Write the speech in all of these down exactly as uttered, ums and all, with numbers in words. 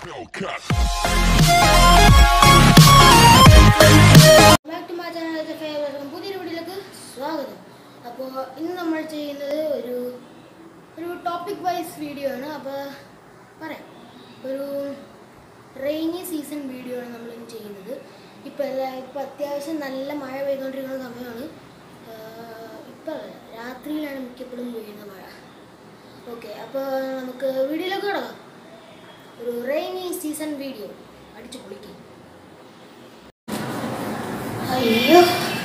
Hellcat. Back to my channel, പുതിയൊരു വീഡിയോയിലേക്ക് സ്വാഗതം. അപ്പോൾ ഇന്ന് നമ്മൾ ചെയ്യുന്നത് ഒരു ഒരു ടോപ്പിക് വൈസ് വീഡിയോ ആണ്. അപ്പോൾ പറയാം, ഒരു റെയിനി സീസൺ വീഡിയോ ആണ് നമ്മൾ ഇന്ന് ചെയ്യുന്നത്. ഇപ്പോൾ ഇപ്പോൾ അത്യാവശ്യം നല്ല മഴ പെയ്തുകൊണ്ടിരിക്കുന്ന സമയമാണ്. ഇപ്പോൾ രാത്രിയിലാണ് മിക്കപ്പോഴും പെയ്യുന്ന മഴ. ഓക്കെ, അപ്പോൾ നമുക്ക് വീഡിയോയിലേക്ക് കിടക്കാം. ഒരു റെയിനി സീസൺ വീഡിയോ അടിച്ചു പൊളിക്കും. അയ്യോ,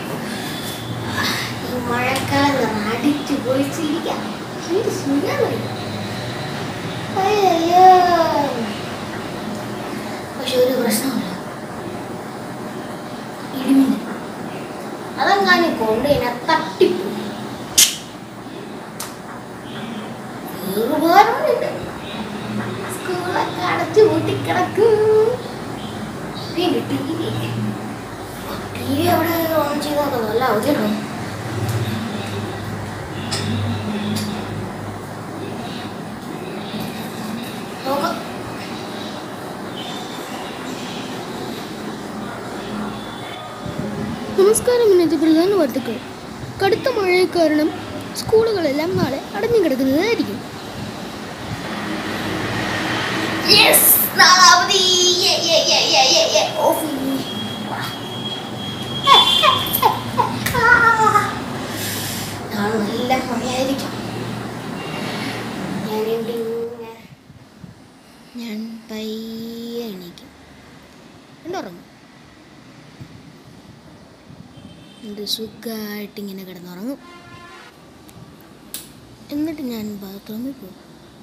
മഴക്കാലം അടിച്ചു പൊളിച്ചിരിക്കാം. അയ്യോ, പക്ഷെ ഒരു പ്രശ്നമില്ല, ഇടിമിന്നൽ അതെങ്ങാനും കൊണ്ട് എന്നെ തട്ടിപ്പോയി. വേറുപാടുണ്ട്, സ്കൂളൊക്കെ അടച്ചു പൂട്ടിക്കിടക്കും. പിന്നെ ടി വി ടി വി അവിടെ ഓൺ ചെയ്താൽ നല്ല അവധിയുണ്ടോ? നോക്കാം. നമസ്കാരം. ഇന്നത്തെ പ്രധാന വാർത്തകൾ: കടുത്ത മഴയെ കാരണം സ്കൂളുകളെല്ലാം നാളെ അടഞ്ഞു കിടക്കുന്നതായിരിക്കും. നല്ല മഴയായിരിക്കും. ഞാൻ പയ്യെ എണീക്കും, ഉറങ്ങും. എന്ത് സുഖമായിട്ടിങ്ങനെ കിടന്നുറങ്ങും. എന്നിട്ട് ഞാൻ ബാത്റൂമിൽ പോകും.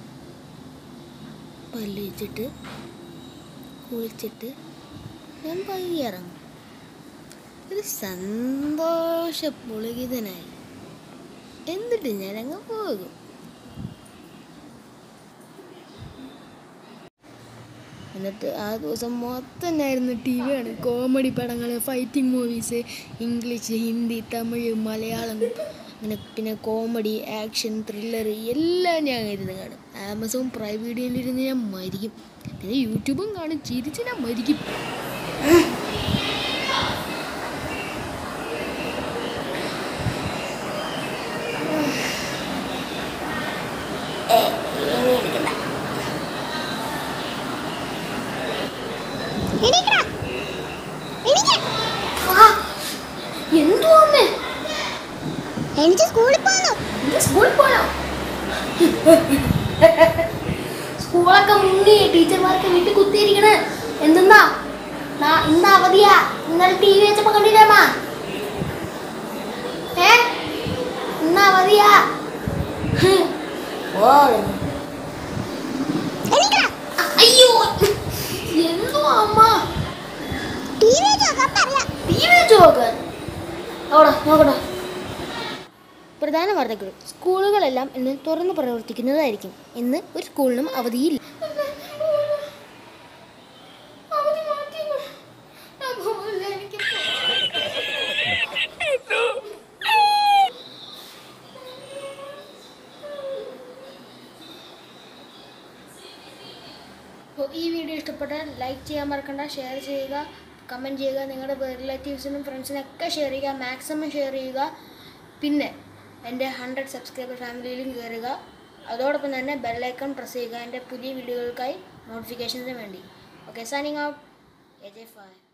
പല്ല് വെച്ചിട്ട് കുളിച്ചിട്ട് ഞാൻ പയ്യെ ഇറങ്ങും. ഒരു സന്തോഷ പുളകിതനായി. എന്നിട്ട് ഞാൻ അങ്ങ് പോകും. എന്നിട്ട് ആ ദിവസം മൊത്തം ഞാനിരുന്ന് ടി വി ആണ്. കോമഡി പടങ്ങൾ, fighting movies, English, Hindi, Tamil, Malayalam, അങ്ങനെ പിന്നെ കോമഡി, ആക്ഷൻ, ത്രില്ലർ എല്ലാം ഞാൻ ഇരുന്ന് കാണും. ആമസോൺ പ്രൈം വീഡിയോയിലിരുന്ന് ഞാൻ മരിക്കും. പിന്നെ യൂട്യൂബും കാണും, ചിരിച്ച് ഞാൻ മരിക്കും. എനിക്ക് സ്കൂളിൽ പോകണം. സ്കൂളിൽ പോകണം. സ്കൂളൊക്കെ മുങ്ങി, ടീച്ചർമാർക്ക് വീട്ടിൽ കുത്തിയിരിക്കണ്. എന്തെന്നാ ഇന്ന് അവധിയാ. ഇന്നലെ ടി വി വെച്ചപ്പോ കണ്ടില്ലമ്മ. ഏ ഇന്ന് അവധിയാ. അയ്യോ, എന്തോ അമ്മ ടി വി നോക്കാൻ പറയാം. ടി വി വെച്ച് നോക്കാൻ അവിടെ നോക്കട്ടെ. പ്രധാന വാർത്തകൾ: സ്കൂളുകളെല്ലാം ഇന്ന് തുറന്നു പ്രവർത്തിക്കുന്നതായിരിക്കും. ഇന്ന് ഒരു സ്കൂളിനും അവധിയില്ല. ഈ വീഡിയോ ഇഷ്ടപ്പെട്ടാൽ ലൈക്ക് ചെയ്യാൻ മറക്കണ്ട, ഷെയർ ചെയ്യുക, കമൻറ്റ് ചെയ്യുക, നിങ്ങളുടെ റിലേറ്റീവ്സിനും ഫ്രണ്ട്സിനൊക്കെ ഷെയർ ചെയ്യുക, മാക്സിമം ഷെയർ ചെയ്യുക. പിന്നെ എൻ്റെ ഹൺഡ്രഡ് സബ്സ്ക്രൈബർ ഫാമിലിയിലും കയറുക. അതോടൊപ്പം തന്നെ ബെല്ലൈക്കൺ പ്രസ് ചെയ്യുക എൻ്റെ പുതിയ വീഡിയോകൾക്കായി നോട്ടിഫിക്കേഷൻസിന് വേണ്ടി. Okay, signing out. A J five.